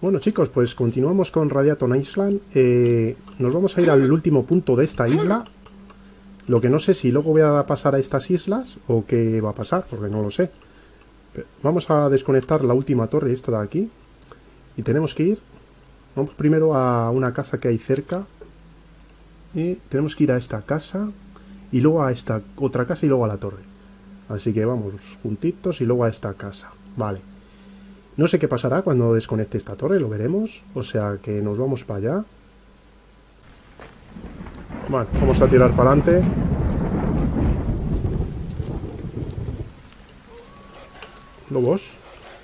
Bueno, chicos, pues continuamos con Radiaton Island. Nos vamos a ir al último punto de esta isla. Lo que no sé si luego voy a pasar a estas islas o qué va a pasar, porque no lo sé. Pero vamos a desconectar la última torre esta de aquí. Y tenemos que ir... Vamos primero a una casa que hay cerca. Y tenemos que ir a esta casa. Y luego a esta otra casa y luego a la torre. Así que vamos juntitos y luego a esta casa. Vale. No sé qué pasará cuando desconecte esta torre, lo veremos. O sea que nos vamos para allá. Bueno, vamos a tirar para adelante. ¿Lobos?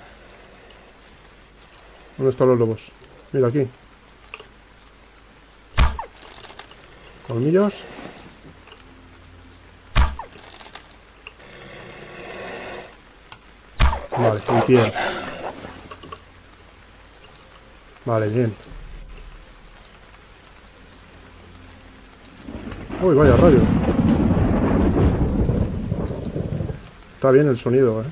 ¿Dónde están los lobos? Mira aquí. Colmillos. Vale, y piel. Vale, bien. Uy, vaya rayo. Está bien el sonido,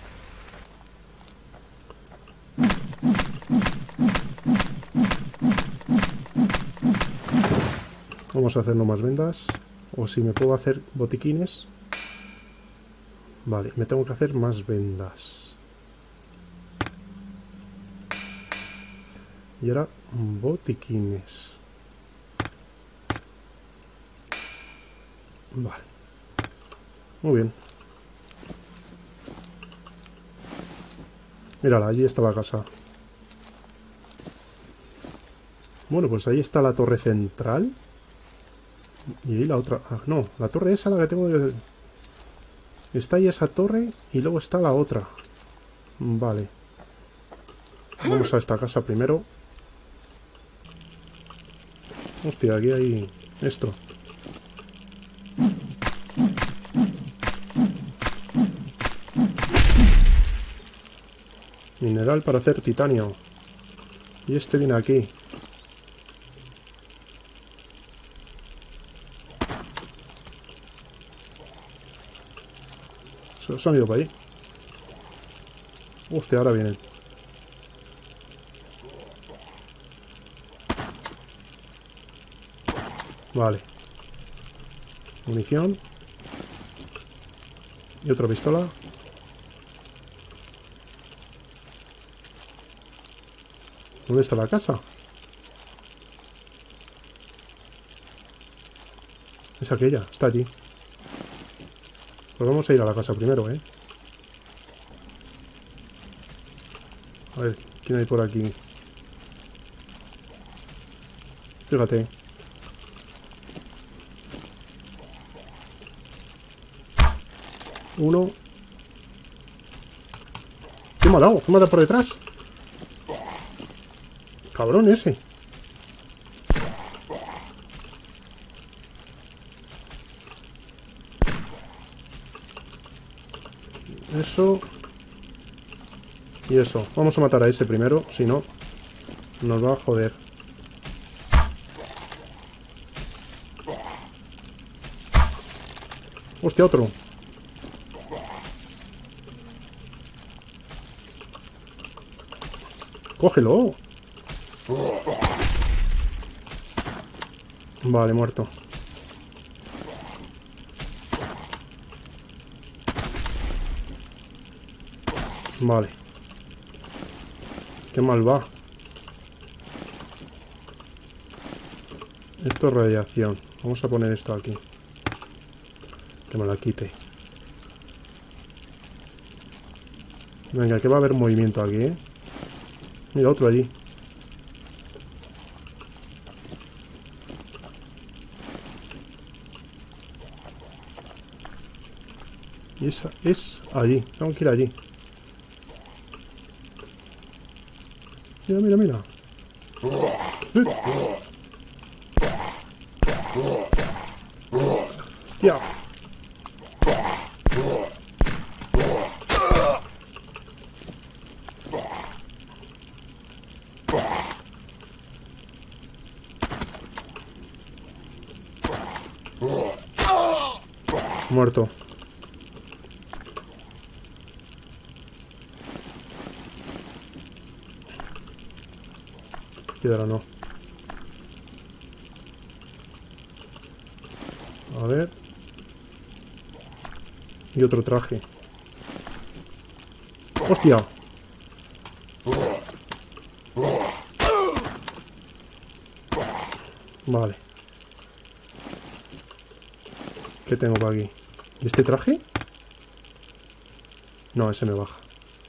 Vamos a hacernos más vendas. O si me puedo hacer botiquines. Vale, me tengo que hacer más vendas. Y ahora botiquines. Vale. Muy bien. Mírala, allí está la casa. Bueno, pues ahí está la torre central. Y ahí la otra... Ah, no, la torre esa la que tengo que... Está ahí esa torre y luego está la otra. Vale. Vamos a esta casa primero. Hostia, aquí hay esto. Mineral para hacer titanio. Y este viene aquí. Se han ido para ahí. Hostia, ahora vienen. Vale. Munición. Y otra pistola. ¿Dónde está la casa? Es aquella, está allí. Pues vamos a ir a la casa primero, A ver, ¿quién hay por aquí? Fíjate. Uno. ¿Qué me ha dado? ¿Qué me ha dado por detrás? Cabrón ese. Eso. Y eso. Vamos a matar a ese primero, si no, nos va a joder. Hostia, otro. ¡Cógelo! Vale, muerto. Vale. Qué mal va. Esto es radiación. Vamos a poner esto aquí. Que me la quite. Venga, que va a haber movimiento aquí, Mira, otro allí. Y esa es allí. Tengo que ir allí. Mira, mira, mira. Tía. Muerto. Piedra no. A ver. Y otro traje. ¡Hostia! Vale. ¿Qué tengo por aquí? ¿Y este traje? No, ese me baja.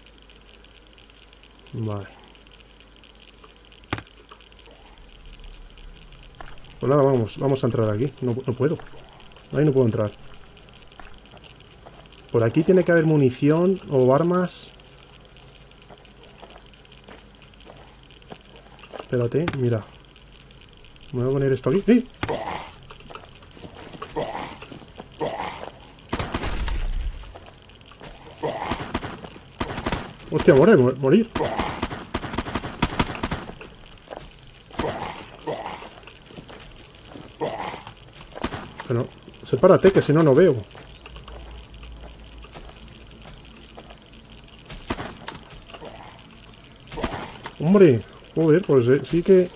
Vale. Pues nada, vamos a entrar aquí. No puedo. Ahí no puedo entrar. Por aquí tiene que haber munición o armas. Espérate, mira. Me voy a poner esto aquí. ¡Eh! Hostia, morir. Pero, sepárate, que si no, no veo. Hombre, joder, pues sí que...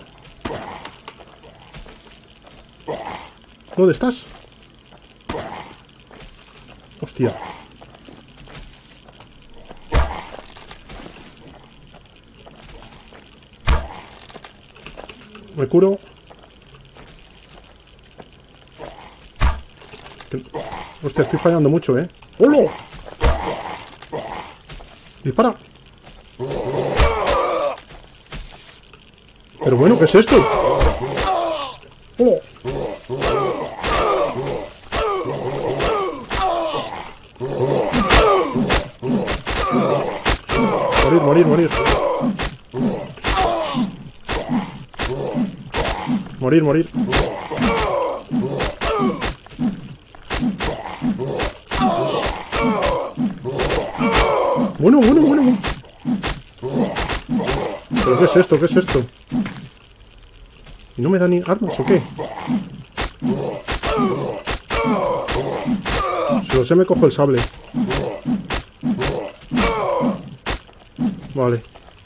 ¿Dónde estás? Hostia. Me curo. Hostia, estoy fallando mucho, ¿eh? ¡Hola! ¡Dispara! Pero bueno, ¿qué es esto? ¡Hola! Morir. Morir. Bueno. ¿Pero qué es esto? ¿Qué es esto? ¿Y no me da ni armas o qué? Si lo sé, me cojo el sable. Vale.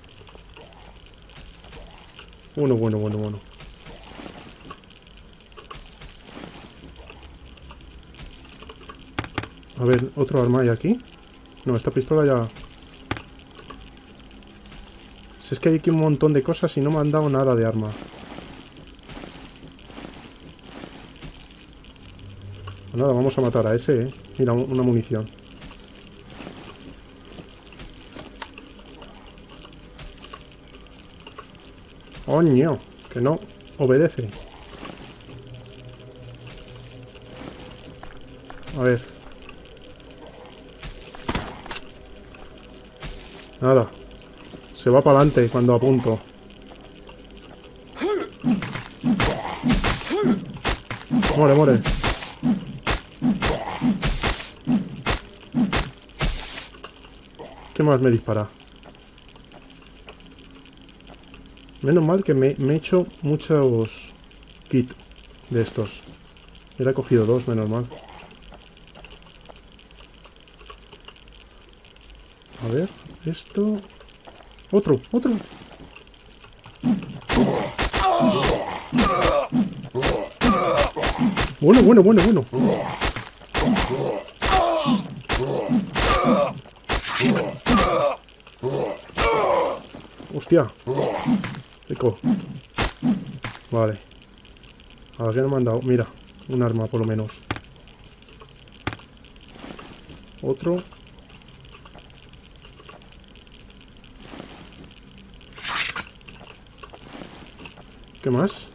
Bueno. A ver, ¿otro arma hay aquí? No, esta pistola ya... Si es que hay aquí un montón de cosas y no me han dado nada de arma. Pues nada, vamos a matar a ese, ¿eh? Mira, una munición. ¡Coño! Que no obedece. A ver. Nada. Se va para adelante cuando apunto. Muere. ¿Qué más me dispara? Menos mal que me he hecho muchos kits de estos. Hubiera cogido dos, menos mal. A ver, esto... Otro. Bueno. Hostia. Rico. Vale. A ver qué me han dado. Mira, un arma por lo menos. Otro. ¿Qué más?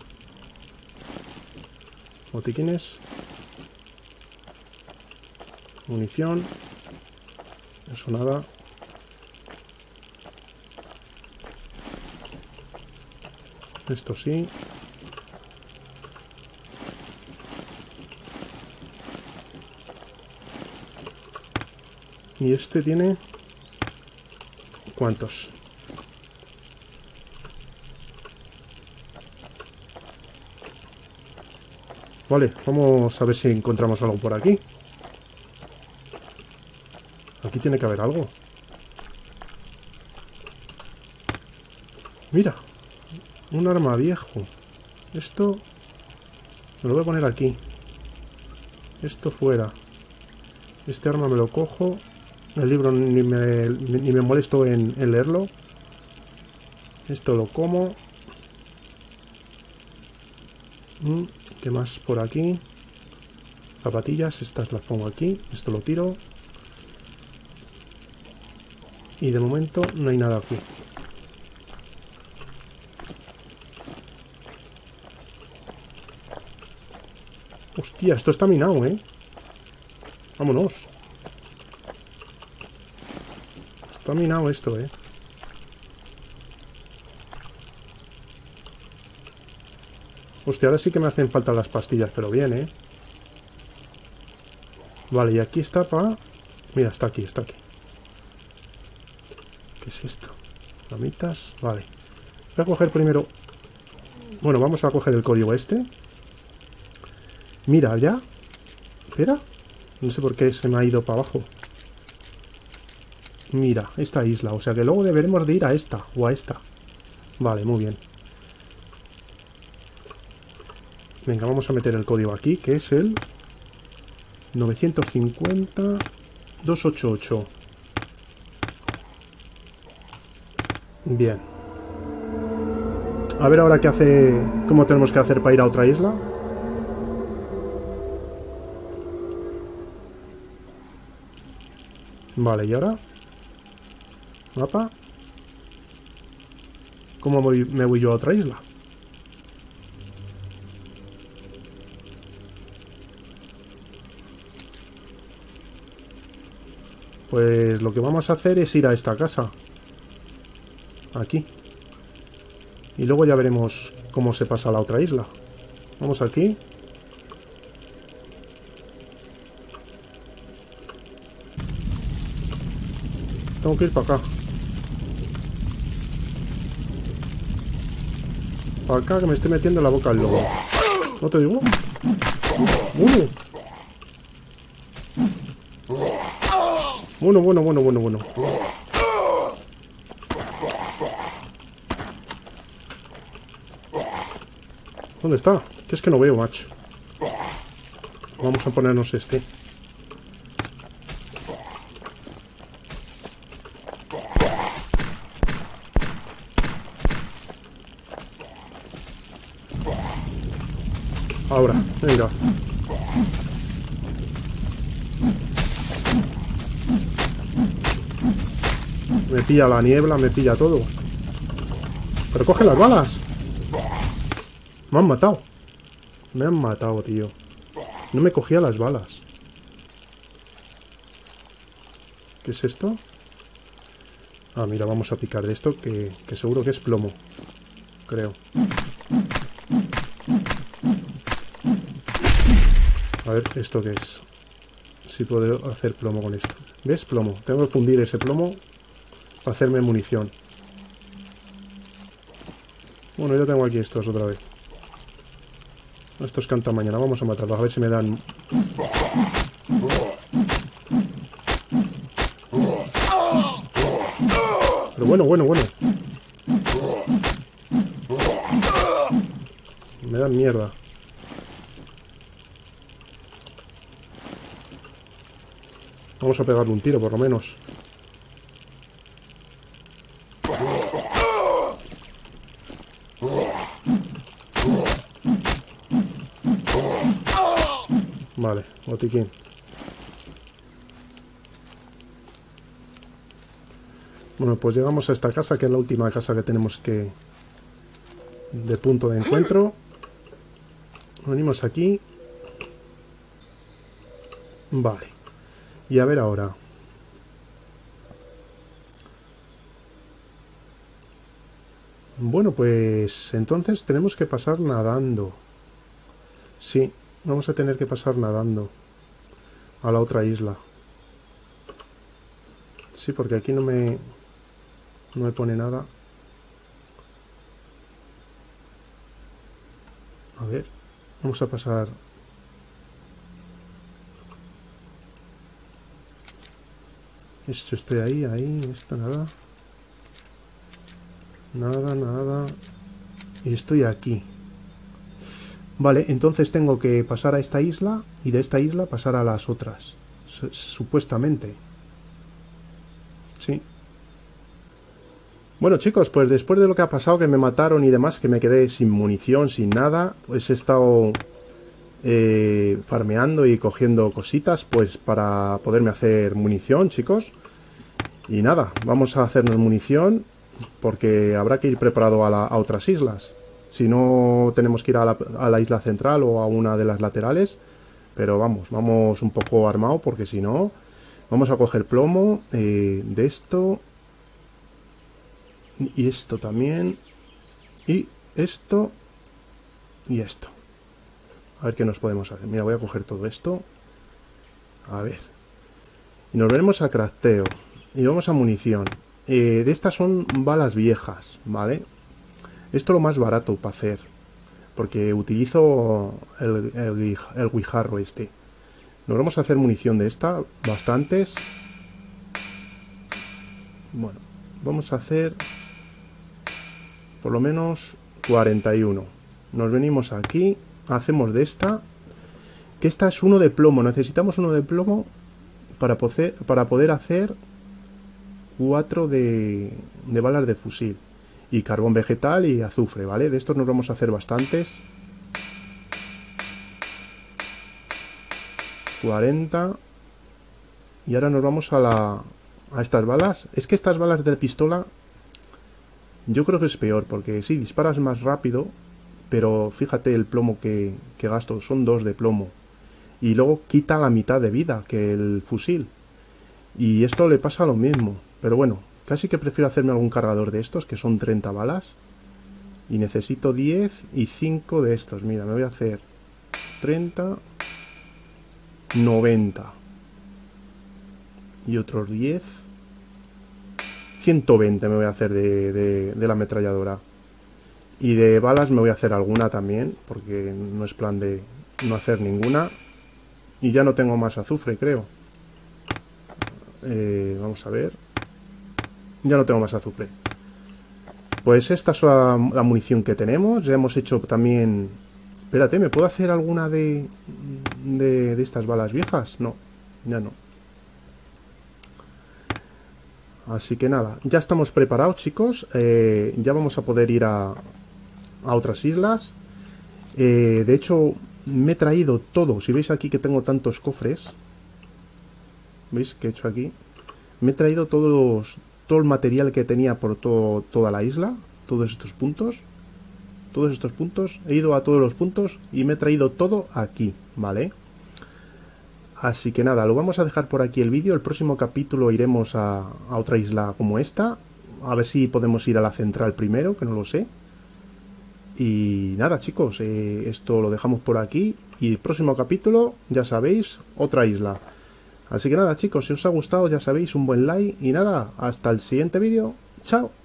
Botiquines. Munición. Eso nada. Esto sí. Y este tiene... ¿Cuántos? Vale, vamos a ver si encontramos algo por aquí. Aquí tiene que haber algo. Un arma viejo. Esto me lo voy a poner aquí. Esto fuera. Este arma me lo cojo. El libro ni me molesto en leerlo. Esto lo como. ¿Qué más por aquí? Zapatillas, estas las pongo aquí. Esto lo tiro. Y de momento no hay nada aquí. Hostia, esto está minado, ¿eh? Vámonos. Está minado esto, ¿eh? Hostia, ahora sí que me hacen falta las pastillas, pero bien, ¿eh? Vale, y aquí está para... Mira, está aquí, está aquí. ¿Qué es esto? Ramitas, vale. Voy a coger primero... Bueno, vamos a coger el código este. Mira, ya. Espera. No sé por qué se me ha ido para abajo. Mira, esta isla. O sea que luego deberemos de ir a esta o a esta. Vale, muy bien. Venga, vamos a meter el código aquí, que es el 950-288. Bien. A ver ahora qué hace... ¿Cómo tenemos que hacer para ir a otra isla? Vale, ¿y ahora? ¿Mapa? ¿Cómo me voy yo a otra isla? Pues lo que vamos a hacer es ir a esta casa. Aquí. Y luego ya veremos cómo se pasa a la otra isla. Vamos aquí. Tengo que ir para acá. Para acá que me estoy metiendo en la boca al lobo. ¿No te digo? Bueno. ¿Dónde está? Que es que no veo, macho. Vamos a ponernos este. Ahora, venga. Me pilla la niebla, me pilla todo. Pero coge las balas. Me han matado. Me han matado, tío. No me cogía las balas. ¿Qué es esto? Ah, mira, vamos a picar de esto, que seguro que es plomo. Creo. A ver, ¿esto qué es? Si puedo hacer plomo con esto. ¿Ves? Plomo. Tengo que fundir ese plomo para hacerme munición. Bueno, yo tengo aquí estos otra vez. Estos cantan mañana. Vamos a matarlos. A ver si me dan... Pero bueno. Me dan mierda. Vamos a pegarle un tiro, por lo menos. Vale, botiquín. Bueno, pues llegamos a esta casa, que es la última casa que tenemos que... de punto de encuentro. Venimos aquí. Vale. Y a ver ahora. Bueno, pues entonces tenemos que pasar nadando. Sí, vamos a tener que pasar nadando a la otra isla. Sí, porque aquí no me pone nada. A ver, vamos a pasar. Esto estoy ahí, esto nada. Nada. Y estoy aquí. Vale, entonces tengo que pasar a esta isla y de esta isla pasar a las otras. Supuestamente. Sí. Bueno, chicos, pues después de lo que ha pasado, que me mataron y demás, que me quedé sin munición, sin nada, pues he estado farmeando y cogiendo cositas, pues para poderme hacer munición, chicos. Y nada, vamos a hacernos munición, porque habrá que ir preparado a otras islas. Si no, tenemos que ir a la isla central o a una de las laterales. Pero vamos un poco armado, porque si no, vamos a coger plomo de esto. Y esto también. Y esto. Y esto. A ver qué nos podemos hacer. Mira, voy a coger todo esto. A ver. Y nos veremos a crafteo. Y vamos a munición. De estas son balas viejas, ¿vale? Esto es lo más barato para hacer. Porque utilizo el guijarro este. Nos vamos a hacer munición de esta. Bastantes. Bueno, vamos a hacer por lo menos 41. Nos venimos aquí. Hacemos de esta. Que esta es uno de plomo. Necesitamos uno de plomo para poder hacer 4 de balas de fusil. Y carbón vegetal y azufre, ¿vale? De estos nos vamos a hacer bastantes. 40. Y ahora nos vamos a estas balas. Es que estas balas de pistola yo creo que es peor, porque sí, disparas más rápido, pero fíjate el plomo que gasto. Son 2 de plomo. Y luego quita la mitad de vida que el fusil. Y esto le pasa lo mismo. Pero bueno, casi que prefiero hacerme algún cargador de estos, que son 30 balas. Y necesito 10 y 5 de estos. Mira, me voy a hacer 30, 90. Y otros 10. 120 me voy a hacer de la ametralladora. Y de balas me voy a hacer alguna también, porque no es plan de no hacer ninguna. Y ya no tengo más azufre, creo. Vamos a ver. Ya no tengo más azufre. Pues esta es la munición que tenemos. Ya hemos hecho también... Espérate, ¿me puedo hacer alguna de estas balas viejas? No, ya no. Así que nada, ya estamos preparados, chicos. Ya vamos a poder ir a otras islas. De hecho, me he traído todo. Si veis aquí que tengo tantos cofres, ¿veis que he hecho aquí? Me he traído todo el material que tenía por toda la isla. Todos estos puntos. He ido a todos los puntos y me he traído todo aquí, ¿vale? Así que nada, lo vamos a dejar por aquí el vídeo. El próximo capítulo iremos a otra isla como esta. A ver si podemos ir a la central primero, que no lo sé. Y nada, chicos, esto lo dejamos por aquí. Y el próximo capítulo, ya sabéis, otra isla. Así que nada, chicos, si os ha gustado, ya sabéis, un buen like. Y nada, hasta el siguiente vídeo. ¡Chao!